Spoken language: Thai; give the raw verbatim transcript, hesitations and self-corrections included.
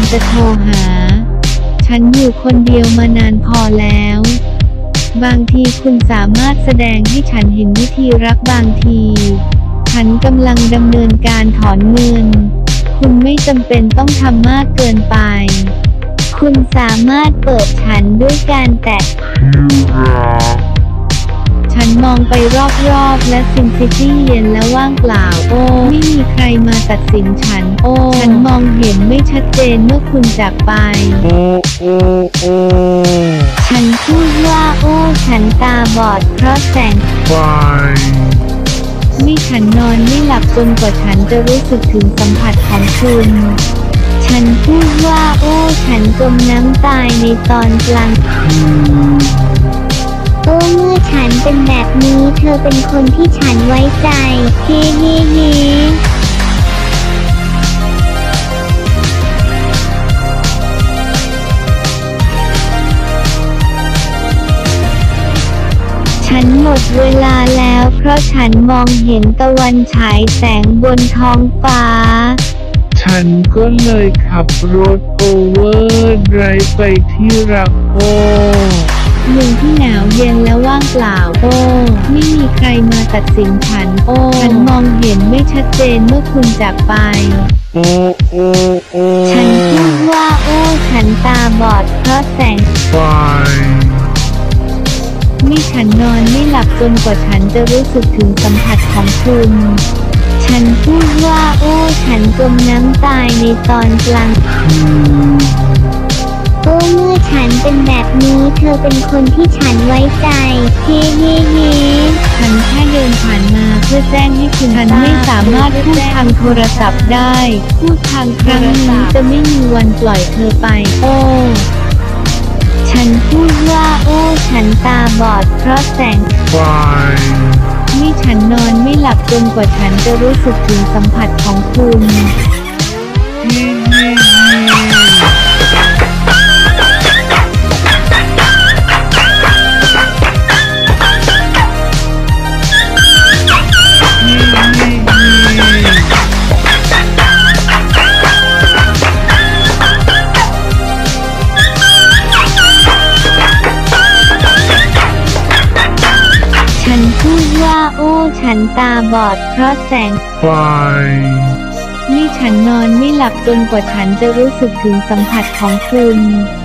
จะโทรหาฉันอยู่คนเดียวมานานพอแล้วบางทีคุณสามารถแสดงให้ฉันเห็นวิธีรักบางทีฉันกำลังดำเนินการถอนเงินคุณไม่จำเป็นต้องทำมากเกินไปคุณสามารถเปิดฉันด้วยการแตะฉันมองไปรอบๆและซินซิตี้เย็นและว่างเปล่าโอ้ไม่มีใครมาตัดสินฉันโอ้ฉันมองเห็นไม่ชัดเจนเมื่อคุณจากไปโอ้โอ้โอ้ฉันพูดว่าโอ้ฉันตาบอดเพราะแสงไฟนี่ฉันนอนไม่หลับจนกว่าฉันจะรู้สึกถึงสัมผัสของคุณฉันพูดว่าโอ้ฉันจมน้ำตายในตอนกลางคืนโอ้เมื่อฉันเป็นแบบนี้เธอเป็นคนที่ฉันไว้ใจเฮ้เฮ้เฮ้ฉันหมดเวลาแล้วเพราะฉันมองเห็นตะวันฉายแสงบนท้องฟ้าฉันก็เลยขับรถโอเวอร์ไดรฟ์ไปที่รักโอเมืองที่หนาวเย็นและว่างเปล่าโอ้ไม่มีใครมาตัดสินฉันโอ้ฉันมองเห็นไม่ชัดเจนเมื่อคุณจากไปโอ้โอ้โอ้ฉันพูดว่าโอ้ฉันตาบอดเพราะแสงไฟนี่ฉันนอนไม่หลับจนกว่าฉันจะรู้สึกถึงสัมผัสของคุณฉันพูดว่าโอ้ฉันจมน้ำตายในตอนกลางคืนโอ้เมื่อฉันเป็นแบบนี้เธอเป็นคนที่ฉันไว้ใจเฮ้เฮ้เฮ้ฉันแค่เดินผ่านมาเพื่อแจ้งให้คุณฉันไม่สามารถพูดทางโทรศัพท์ได้พูดทางครั้งนี้จะไม่มีวันปล่อยเธอไปโอ้ฉันพูดว่าโอ้ฉันตาบอดเพราะแสงไฟนี่ฉันนอนไม่หลับจนกว่าฉันจะรู้สึกถึงสัมผัสของคุณฉันพูดว่าโอ้ฉันตาบอดเพราะแสงไฟนี่ฉันนอนไม่หลับจนกว่าฉันจะรู้สึกถึงสัมผัสของคุณ